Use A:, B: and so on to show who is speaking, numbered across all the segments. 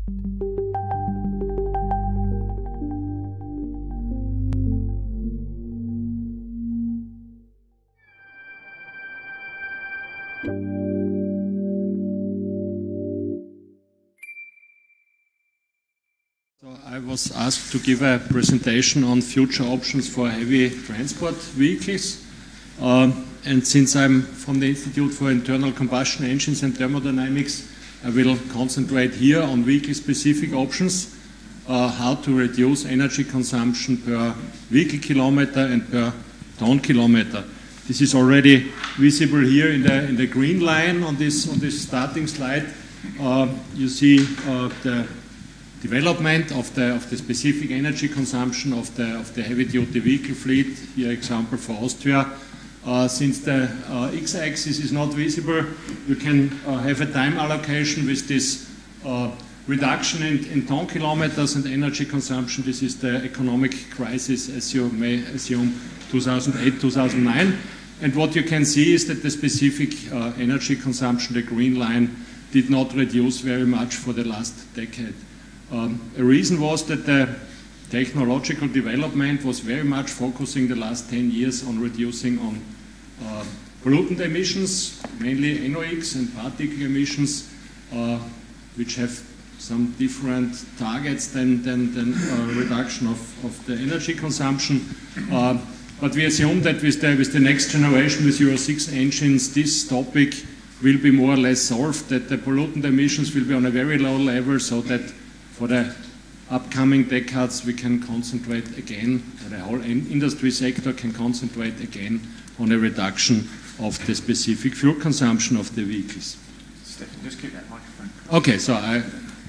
A: I was asked to give a presentation on future options for heavy transport vehicles. And since I'm from the Institute for Internal Combustion Engines and Thermodynamics, I will concentrate here on vehicle-specific options, how to reduce energy consumption per vehicle kilometer and per ton kilometer. This is already visible here in the green line on this starting slide. You see the development of the specific energy consumption of the heavy-duty vehicle fleet. Here, example for Austria. Since the x-axis is not visible, you can have a time allocation with this reduction in ton kilometers and energy consumption. This is the economic crisis, as you may assume, 2008-2009. And what you can see is that the specific energy consumption, the green line, did not reduce very much for the last decade. A reason was that the technological development was very much focusing the last 10 years on reducing on pollutant emissions, mainly NOx and particle emissions, which have some different targets than reduction of the energy consumption. But we assume that with the next generation, with Euro 6 engines, this topic will be more or less solved, that the pollutant emissions will be on a very low level, so that for the upcoming decades we can concentrate again, or the whole industry sector can concentrate again on a reduction of the specific fuel consumption of the vehicles.
B: Stefan, just keep that microphone.
A: Okay, so I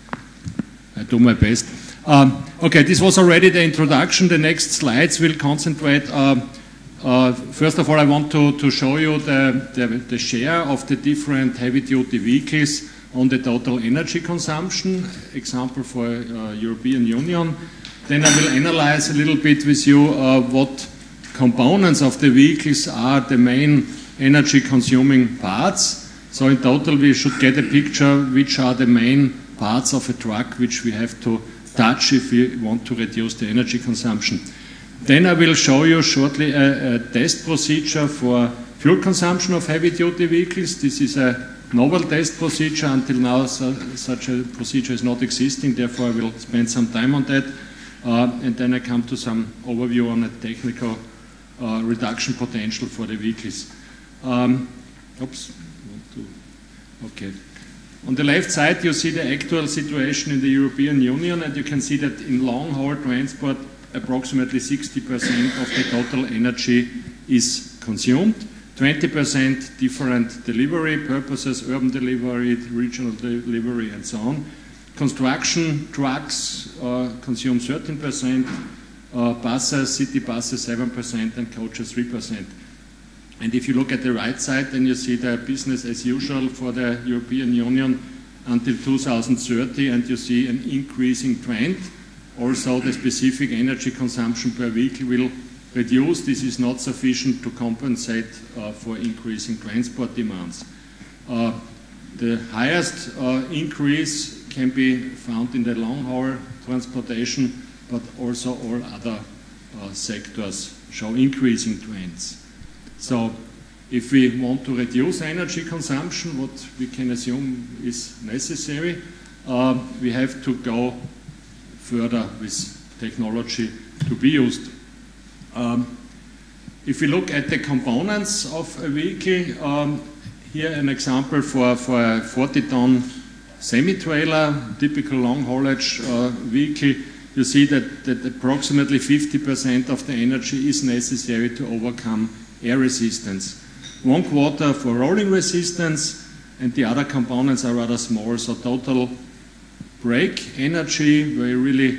A: do my best. Okay, this was already the introduction. The next slides will concentrate. First of all, I want to show you the share of the different heavy-duty vehicles on the total energy consumption, example for European Union. Then I will analyze a little bit with you what components of the vehicles are the main energy consuming parts. So in total we should get a picture which are the main parts of a truck which we have to touch if we want to reduce the energy consumption. Then I will show you shortly a test procedure for fuel consumption of heavy-duty vehicles. This is a novel test procedure. Until now such a procedure is not existing, therefore I will spend some time on that. And then I come to some overview on a technical reduction potential for the vehicles. Okay. On the left side you see the actual situation in the European Union, and you can see that in long-haul transport approximately 60% of the total energy is consumed. 20% different delivery purposes, urban delivery, regional delivery, and so on. Construction trucks consume 13%, buses, city buses 7%, and coaches 3%. And if you look at the right side, then you see the business as usual for the European Union until 2030, and you see an increasing trend. Also, the specific energy consumption per vehicle will reduce. This is not sufficient to compensate for increasing transport demands. The highest increase can be found in the long-haul transportation, but also all other sectors show increasing trends. So if we want to reduce energy consumption, what we can assume is necessary, we have to go further with technology to be used. If we look at the components of a vehicle, here an example for a 40-ton semi-trailer, typical long-haulage vehicle, you see that approximately 50% of the energy is necessary to overcome air resistance. 1/4 for rolling resistance, and the other components are rather small, so total brake energy, where you really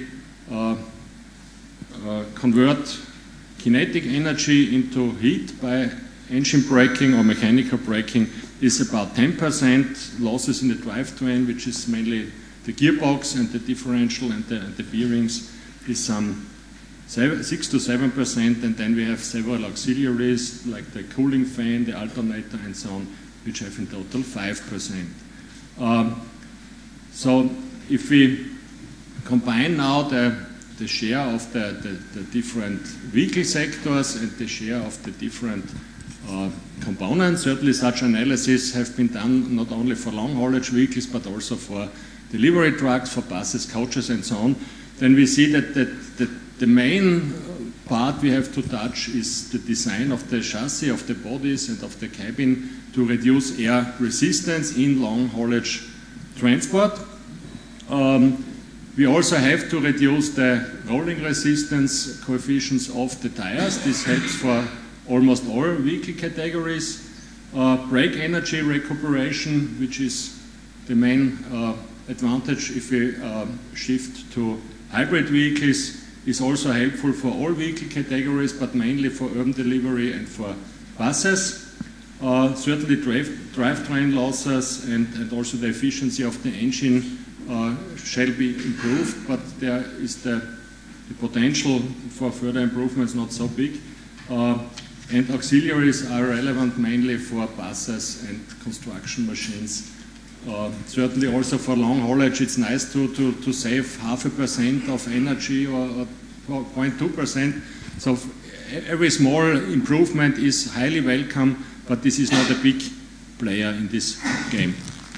A: convert kinetic energy into heat by engine braking or mechanical braking, is about 10%. Losses in the drivetrain, which is mainly the gearbox and the differential and the bearings, is some 6 to 7%, and then we have several auxiliaries like the cooling fan, the alternator, and so on, which have in total 5%. So if we combine now the share of the different vehicle sectors and the share of the different components. Certainly such analysis have been done not only for long haulage vehicles but also for delivery trucks, for buses, coaches and so on. Then we see that the main part we have to touch is the design of the chassis, of the bodies and of the cabin to reduce air resistance in long haulage transport. We also have to reduce the rolling resistance coefficients of the tires. This helps for almost all vehicle categories. Brake energy recuperation, which is the main advantage if we shift to hybrid vehicles, is also helpful for all vehicle categories, but mainly for urban delivery and for buses. Certainly drivetrain losses and also the efficiency of the engine shall be improved, but there is the potential for further improvements not so big. And auxiliaries are relevant mainly for buses and construction machines. Certainly also for long haulage it's nice to save 0.5% of energy or 0.2%. So every small improvement is highly welcome, but this is not a big player in this game.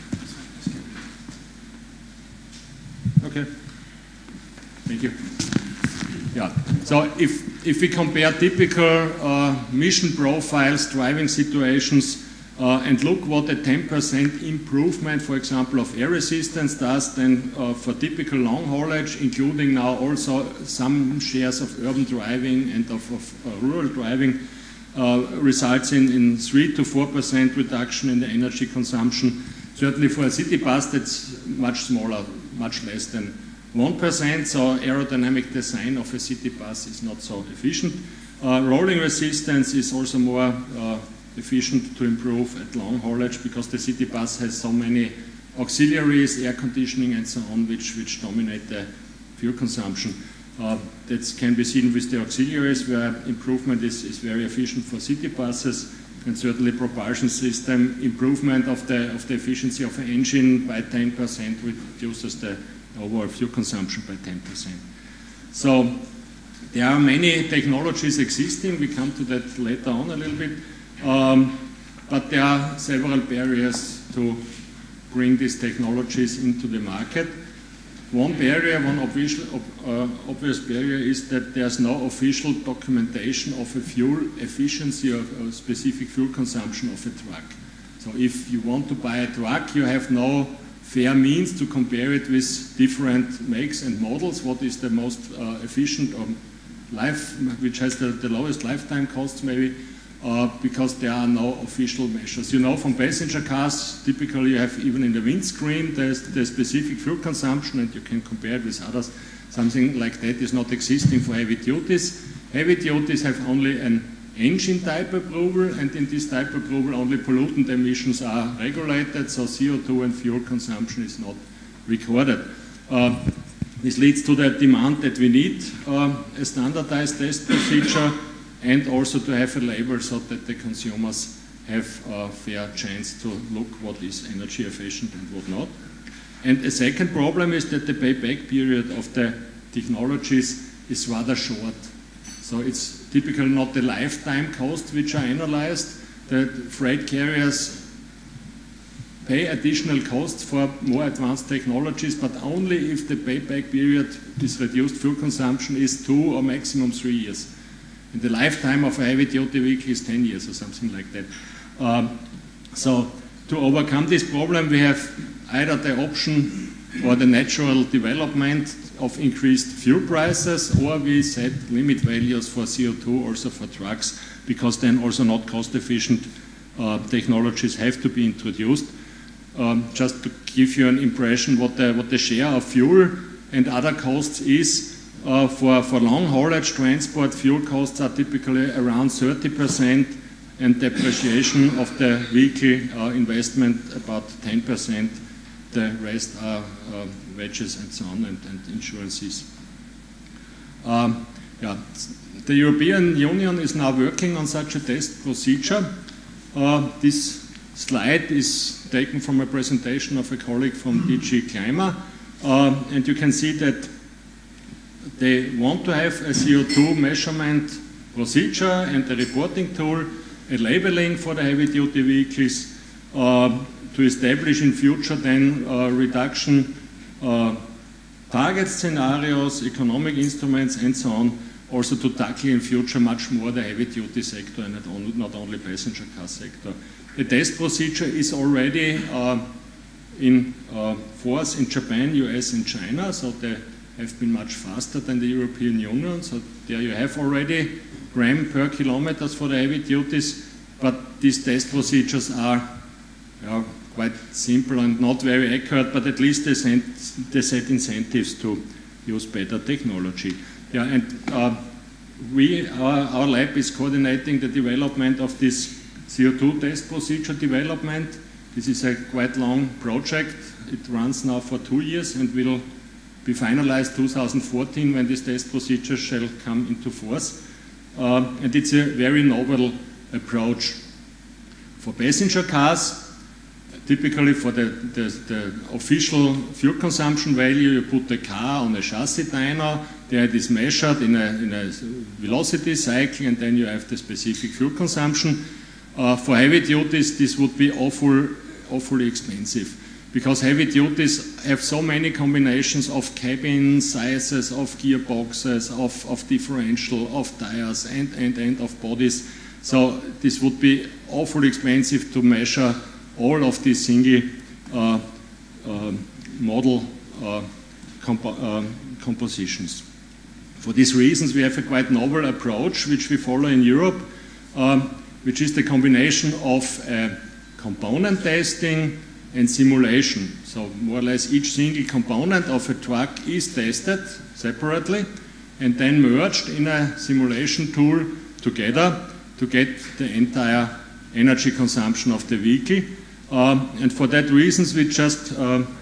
A: Okay, thank you. Yeah, so if we compare typical mission profiles, driving situations, and look what a 10% improvement, for example, of air resistance does, then for typical long haulage, including now also some shares of urban driving and of rural driving, results in 3 to 4% reduction in the energy consumption. Certainly for a city bus that's much smaller, much less than 1%, so aerodynamic design of a city bus is not so efficient. Rolling resistance is also more efficient to improve at long haulage because the city bus has so many auxiliaries, air conditioning and so on, which dominate the fuel consumption. That can be seen with the auxiliaries where improvement is very efficient for city buses, and certainly propulsion system improvement of the efficiency of an engine by 10% reduces the overall fuel consumption by 10%. So there are many technologies existing, we come to that later on a little bit, but there are several barriers to bring these technologies into the market. One barrier, one obvious barrier is that there's no official documentation of a fuel efficiency or a specific fuel consumption of a truck. So if you want to buy a truck, you have no fair means to compare it with different makes and models. What is the most efficient or which has the lowest lifetime costs maybe, because there are no official measures. You know, from passenger cars, typically you have even in the windscreen there's the specific fuel consumption and you can compare it with others. Something like that is not existing for heavy duties. Heavy duties have only an engine type approval, and in this type approval only pollutant emissions are regulated, so CO2 and fuel consumption is not recorded. This leads to the demand that we need a standardized test procedure and also to have a label so that the consumers have a fair chance to look what is energy efficient and what not. And a second problem is that the payback period of the technologies is rather short. So it's typically not the lifetime costs which are analyzed. The freight carriers pay additional costs for more advanced technologies, but only if the payback period, this reduced fuel consumption, is 2 or maximum 3 years. And the lifetime of a heavy-duty vehicle is 10 years or something like that. So to overcome this problem, we have either the option or the natural development of increased fuel prices, or we set limit values for CO2 also for trucks, because then also not cost-efficient technologies have to be introduced. Just to give you an impression what the share of fuel and other costs is, for long haulage transport, fuel costs are typically around 30% and depreciation of the vehicle investment about 10%. The rest are wages and so on and insurances. Yeah. The European Union is now working on such a test procedure. This slide is taken from a presentation of a colleague from DG Climate, and you can see that they want to have a CO2 measurement procedure and a reporting tool, a labeling for the heavy-duty vehicles, to establish in future then reduction target scenarios, economic instruments, and so on, also to tackle in future much more the heavy-duty sector and not only passenger car sector. The test procedure is already in force in Japan, US, and China, so they have been much faster than the European Union. So there you have already gram per kilometers for the heavy duties, but these test procedures are quite simple and not very accurate, but at least they set incentives to use better technology. Yeah, and our lab is coordinating the development of this CO2 test procedure development. This is a quite long project. It runs now for 2 years and will be finalized 2014 when this test procedure shall come into force. And it's a very novel approach. For passenger cars, typically for the official fuel consumption value, you put the car on a chassis dyno, there it is measured in a velocity cycle, and then you have the specific fuel consumption. For heavy duties, this would be awfully expensive, because heavy duties have so many combinations of cabin sizes, of gearboxes, of differential, of tires, and of bodies. So this would be awfully expensive to measure all of these single model compositions. For these reasons, we have a quite novel approach which we follow in Europe, which is the combination of component testing and simulation. So more or less each single component of a truck is tested separately and then merged in a simulation tool together to get the entire energy consumption of the vehicle. And for that reasons we just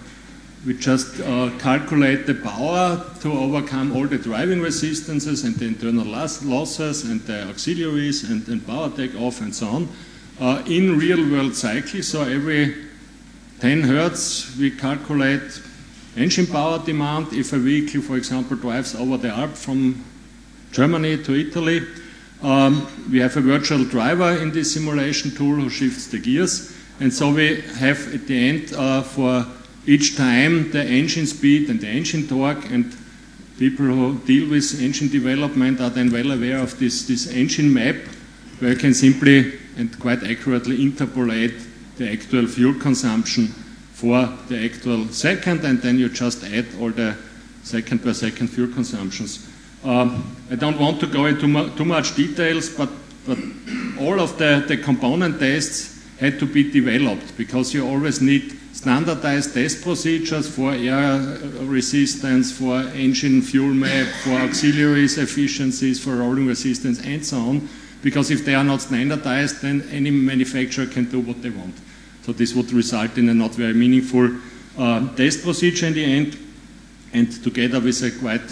A: calculate the power to overcome all the driving resistances and the internal losses and the auxiliaries and power takeoff and so on in real world cycles. So every 10 Hertz we calculate engine power demand if a vehicle, for example, drives over the Alps from Germany to Italy. We have a virtual driver in this simulation tool who shifts the gears, and so we have at the end for each time the engine speed and the engine torque, and people who deal with engine development are then well aware of this engine map, where you can simply and quite accurately interpolate the actual fuel consumption for the actual second, and then you just add all the second per second fuel consumptions. I don't want to go into too much details, but all of the component tests had to be developed, because you always need standardized test procedures for air resistance, for engine fuel map, for auxiliaries efficiencies, for rolling resistance, and so on. Because if they are not standardized, then any manufacturer can do what they want. So this would result in a not very meaningful test procedure in the end, and together with a quite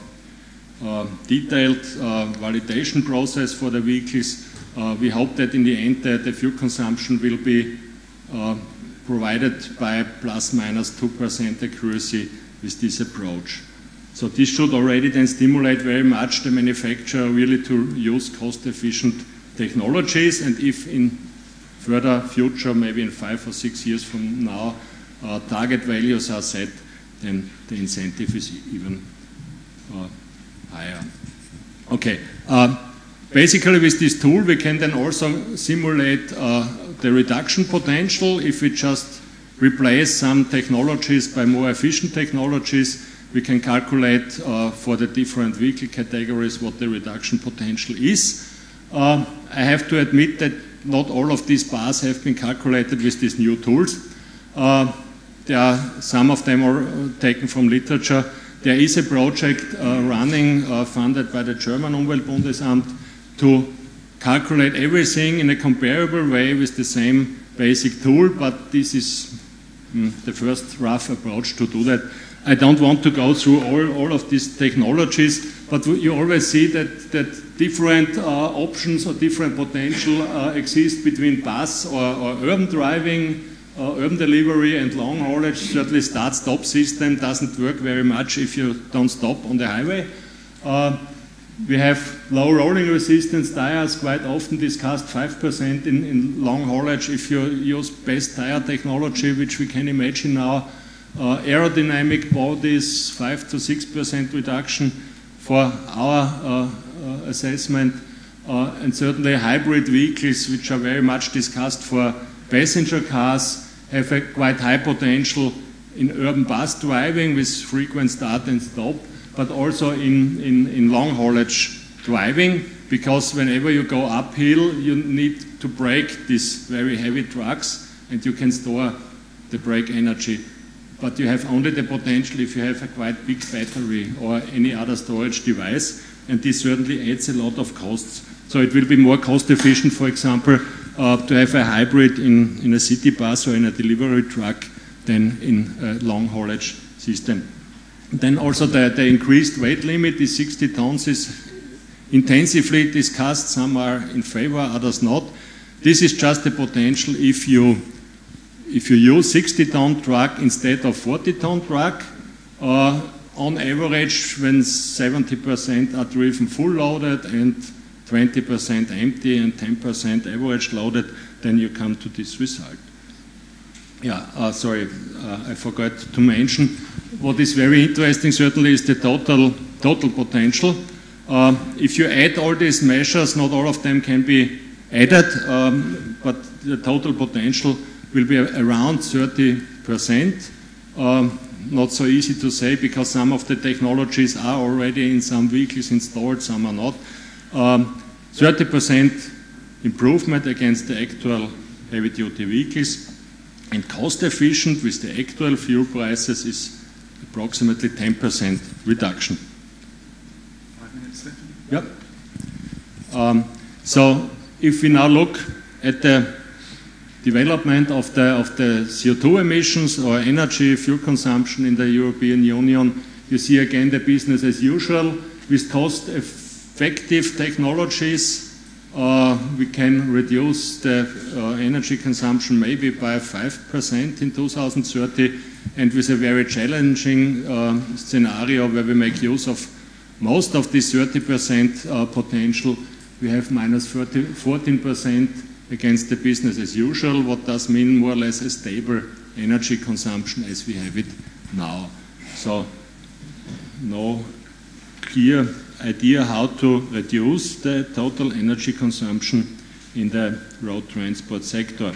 A: detailed validation process for the vehicles, we hope that in the end the fuel consumption will be provided by plus minus 2% accuracy with this approach. So this should already then stimulate very much the manufacturer really to use cost-efficient technologies, and if in further future, maybe in 5 or 6 years from now, target values are set, then the incentive is even higher. Okay. Basically, with this tool, we can then also simulate the reduction potential. If we just replace some technologies by more efficient technologies, we can calculate for the different vehicle categories what the reduction potential is. I have to admit that not all of these bars have been calculated with these new tools. Some of them are taken from literature. There is a project running, funded by the German Umweltbundesamt, to calculate everything in a comparable way with the same basic tool, but this is the first rough approach to do that. I don't want to go through all of these technologies, but you always see that different options or different potential exist between bus or urban driving, urban delivery and long haulage, certainly start-stop system doesn't work very much if you don't stop on the highway. We have low rolling resistance tires, quite often discussed 5% in long haulage if you use best tire technology, which we can imagine now. Aerodynamic bodies, 5 to 6% reduction for our assessment, and certainly hybrid vehicles, which are very much discussed for passenger cars, have a quite high potential in urban bus driving with frequent start and stop, but also in long haulage driving, because whenever you go uphill, you need to brake these very heavy trucks, and you can store the brake energy. But you have only the potential if you have a quite big battery or any other storage device, and this certainly adds a lot of costs. So it will be more cost efficient, for example, to have a hybrid in a city bus or in a delivery truck than in a long haulage system. Then also the increased weight limit is 60 tons is intensively discussed. Some are in favor, others not. This is just the potential if you use 60-ton truck instead of 40-ton truck. On average, when 70% are driven full loaded and 20% empty and 10% average loaded, then you come to this result. Yeah, sorry, I forgot to mention. What is very interesting certainly is the total potential. If you add all these measures, not all of them can be added, but the total potential will be around 30%. Not so easy to say because some of the technologies are already in some vehicles installed, some are not. 30% improvement against the actual heavy-duty vehicles, and cost efficient with the actual fuel prices is approximately 10% reduction.
B: 5 minutes left.
A: Yep. So if we now look at the development of the CO2 emissions or energy fuel consumption in the European Union, you see again the business as usual with cost-effective technologies. We can reduce the energy consumption maybe by 5% in 2030, and with a very challenging scenario where we make use of most of this 30% potential, we have minus 14% against the business as usual, what does mean more or less a stable energy consumption as we have it now. So no clear idea how to reduce the total energy consumption in the road transport sector.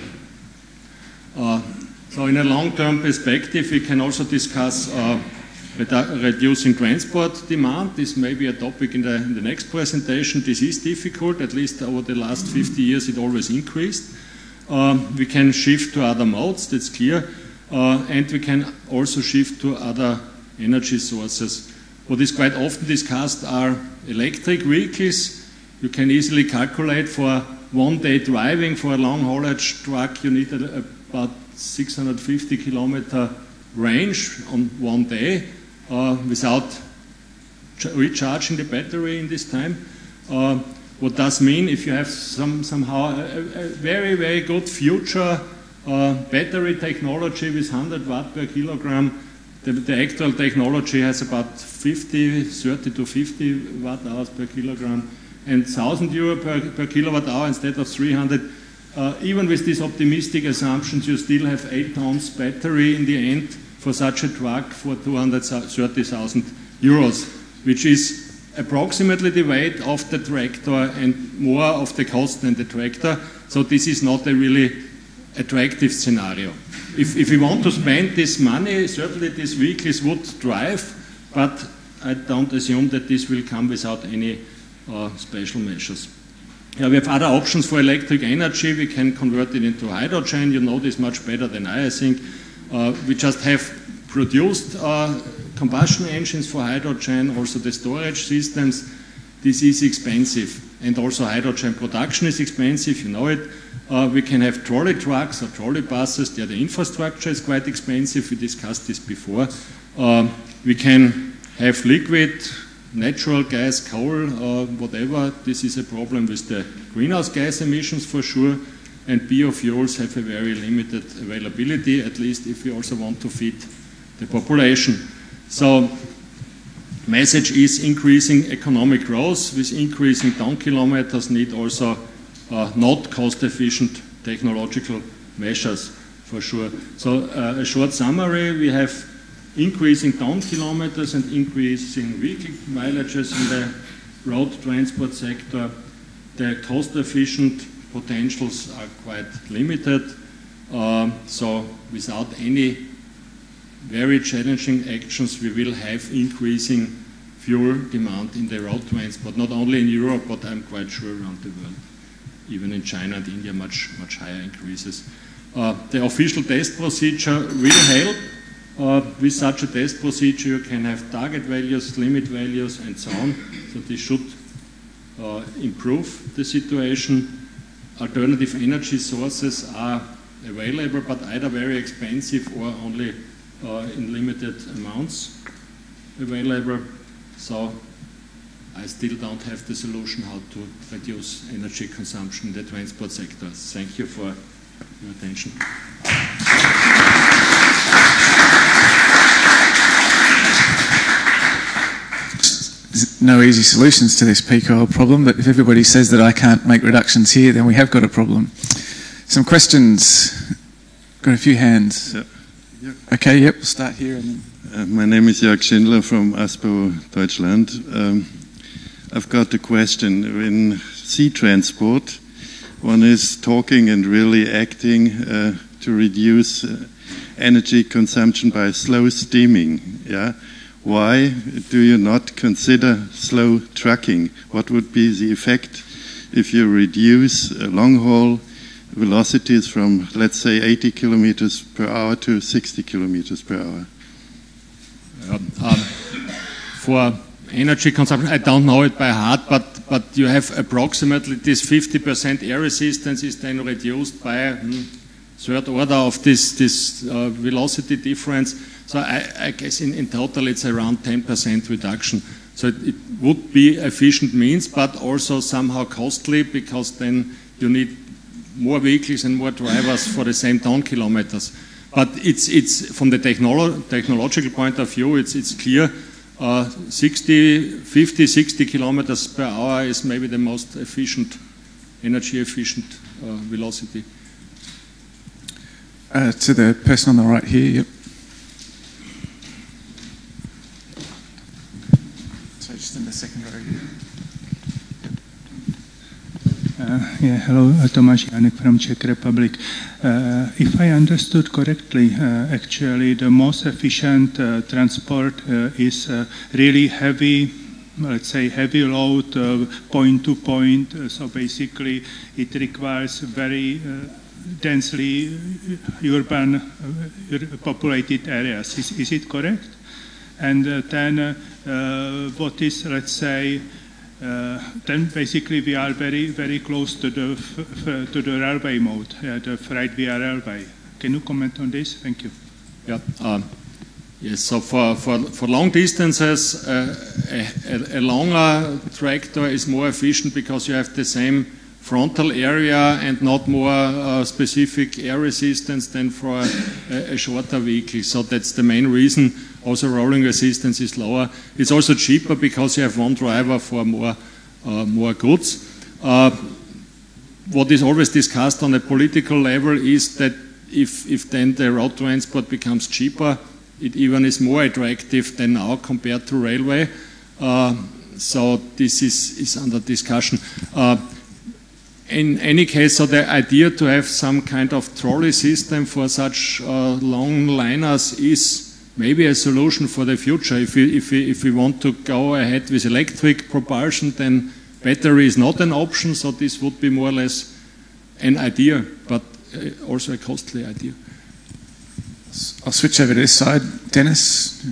A: So in a long-term perspective, we can also discuss reducing transport demand. This may be a topic in the next presentation. This is difficult, at least over the last 50 years it always increased. We can shift to other modes, that's clear, and we can also shift to other energy sources. What is quite often discussed are electric vehicles. You can easily calculate for one-day driving for a long haulage truck you need about 650 kilometer range on one day. Without recharging the battery in this time. What does mean if you have somehow a very, very good future battery technology with 100 watt per kilogram, the actual technology has about 30 to 50 watt hours per kilogram and 1,000 euro per kilowatt hour instead of 300. Even with these optimistic assumptions, you still have 8 tons battery in the end for such a truck for 230,000 euros, which is approximately the weight of the tractor and more of the cost than the tractor. So this is not a really attractive scenario. If we want to spend this money, certainly these vehicles would drive, but I don't assume that this will come without any special measures. Yeah, we have other options for electric energy. We can convert it into hydrogen. You know this much better than I think. We just have produced combustion engines for hydrogen, also the storage systems. This is expensive, and also hydrogen production is expensive, you know it. We can have trolley trucks or trolley buses. There the infrastructure is quite expensive. We discussed this before. We can have liquid, natural gas, coal, whatever. This is a problem with the greenhouse gas emissions for sure. and biofuels have a very limited availability, at least if we also want to feed the population. So, message is increasing economic growth with increasing ton kilometers need also not cost-efficient technological measures for sure. So a short summary, we have increasing ton kilometers and increasing vehicle mileages in the road transport sector. The cost-efficient potentials are quite limited. So without any very challenging actions, we will have increasing fuel demand in the road transport, not only in Europe, but I'm quite sure around the world. Even in China and India, much higher increases. The official test procedure will help. With such a test procedure, you can have target values, limit values, and so on. So this should improve the situation. Alternative energy sources are available, but either very expensive or only in limited amounts available. So I still don't have the solution how to reduce energy consumption in the transport sector. Thank you for your attention.
B: No easy solutions to this peak oil problem, but if everybody says that I can't make reductions here, then we have got a problem. Some questions? Got a few hands.
C: Yep.
B: Okay, yep, we'll start here. And then.
C: My name is Jörg Schindler from ASPO Deutschland. I've got a question. In sea transport, one is talking and really acting to reduce energy consumption by slow steaming. Yeah? Why do you not consider slow trucking? What would be the effect if you reduce long-haul velocities from, let's say, 80 kilometers per hour to 60 kilometers per hour?
A: For energy consumption, I don't know it by heart, but you have approximately this 50% air resistance is then reduced by a third order of this velocity difference. So I guess in total it's around 10% reduction. So it would be efficient means, but also somehow costly, because then you need more vehicles and more drivers for the same ton kilometers. But it's from the technological point of view, it's clear. 50, 60 kilometers per hour is maybe the most efficient, energy efficient velocity.
B: To the person on the right here, yep. So just in the second row here.
D: Hello, Tomáš Janek from Czech Republic. If I understood correctly, actually the most efficient transport is really heavy, let's say heavy load, point to point. So basically it requires very densely urban populated areas. Is it correct? And then what is, let's say, then basically we are very, very close to the railway mode, the freight via railway. Can you comment on this? Thank you.
A: Yeah. Yes. So for long distances, a longer tractor is more efficient because you have the same frontal area and not more specific air resistance than for a shorter vehicle. So that's the main reason. Also, rolling resistance is lower. It's also cheaper because you have one driver for more goods. What is always discussed on a political level is that if then the road transport becomes cheaper, it even is more attractive than now compared to railway. So this is under discussion. In any case, so the idea to have some kind of trolley system for such long liners is maybe a solution for the future. If we want to go ahead with electric propulsion, then battery is not an option, so this would be more or less an idea, but also a costly idea.
B: I'll switch over to this side. Dennis?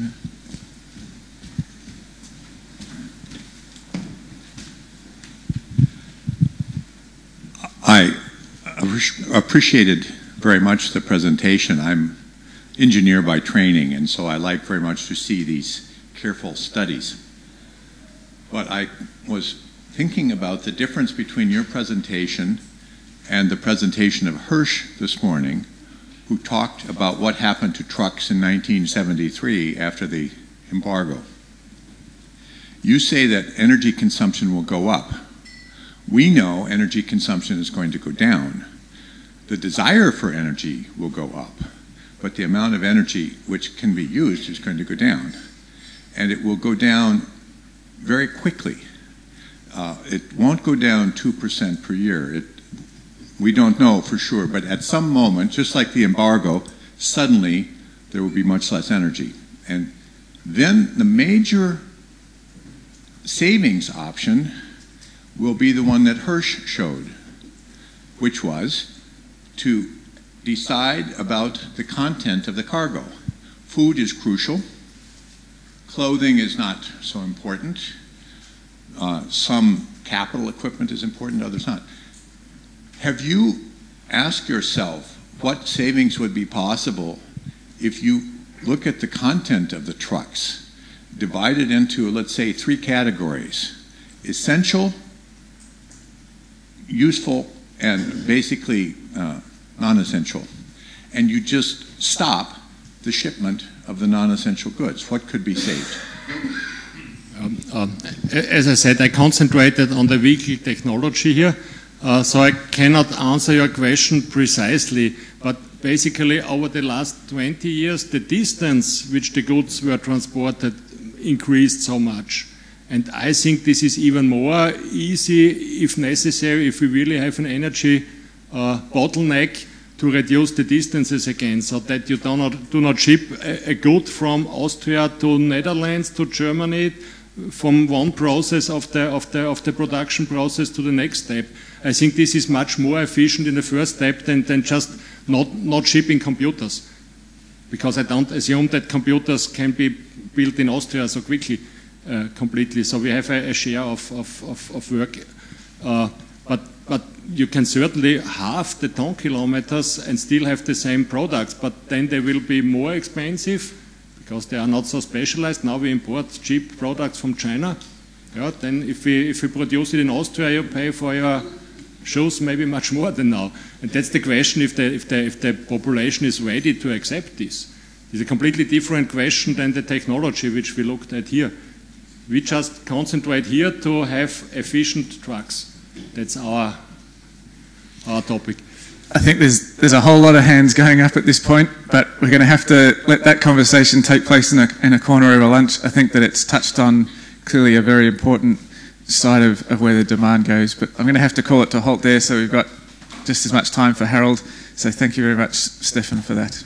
E: I appreciated very much the presentation. I'm engineer by training, and so I like very much to see these careful studies. But I was thinking about the difference between your presentation and the presentation of Hirsch this morning, who talked about what happened to trucks in 1973 after the embargo. You say that energy consumption will go up. We know energy consumption is going to go down. The desire for energy will go up, but the amount of energy which can be used is going to go down. And it will go down very quickly. It won't go down 2% per year. We don't know for sure, but at some moment, just like the embargo, suddenly there will be much less energy. And then the major savings option will be the one that Hirsch showed, which was to decide about the content of the cargo. Food is crucial. Clothing is not so important. Some capital equipment is important, others not. Have you asked yourself what savings would be possible if you look at the content of the trucks, divided into, let's say, 3 categories: essential, useful, and basically non-essential, and you just stop the shipment of the non-essential goods? What could be saved?
A: As I said, I concentrated on the vehicle technology here, so I cannot answer your question precisely, but basically over the last 20 years, the distance which the goods were transported increased so much. And I think this is even more easy, if necessary, if we really have an energy bottleneck, to reduce the distances again, so that you do not ship a good from Austria to Netherlands to Germany, from one process of the production process to the next step. I think this is much more efficient in the first step than just not shipping computers, because I don't assume that computers can be built in Austria so quickly, completely. So we have a share of work. But you can certainly halve the ton kilometers and still have the same products, but then they will be more expensive because they are not so specialized. Now we import cheap products from China. Yeah, then if we produce it in Austria, you pay for your shoes maybe much more than now. And that's the question, if the population is ready to accept this. It's a completely different question than the technology which we looked at here. We just concentrate here to have efficient trucks. That's our topic.
B: I think there's a whole lot of hands going up at this point, but we're going to have to let that conversation take place in a corner over lunch. I think that it's touched on clearly a very important side of where the demand goes, but I'm going to have to call it to halt there, so we've got just as much time for Harold. So thank you very much, Stefan, for that.